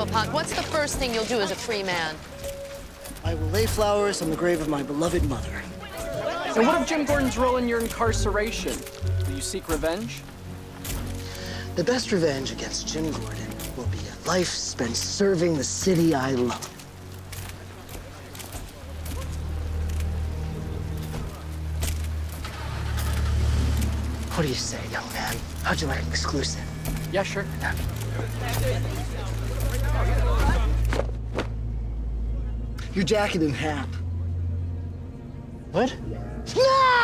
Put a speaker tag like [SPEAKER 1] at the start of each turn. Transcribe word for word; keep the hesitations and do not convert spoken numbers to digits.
[SPEAKER 1] Cobblepot, what's the first thing you'll do as a free man?
[SPEAKER 2] I will lay flowers on the grave of my beloved mother.
[SPEAKER 3] And what of Jim Gordon's role in your incarceration? Will you seek revenge?
[SPEAKER 2] The best revenge against Jim Gordon will be a life spent serving the city I love. What do you say, young man? How'd you like an exclusive?
[SPEAKER 3] Yeah, sure.
[SPEAKER 2] Your jacket and hat. What? No!